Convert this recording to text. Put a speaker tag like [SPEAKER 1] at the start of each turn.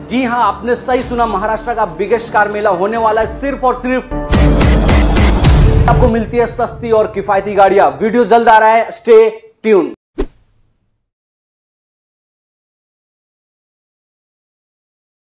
[SPEAKER 1] जी हां, आपने सही सुना, महाराष्ट्र का बिगेस्ट कार मेला होने वाला है। सिर्फ और सिर्फ आपको मिलती है सस्ती और किफायती गाड़ियां। वीडियो जल्द आ रहा है, स्टे ट्यून।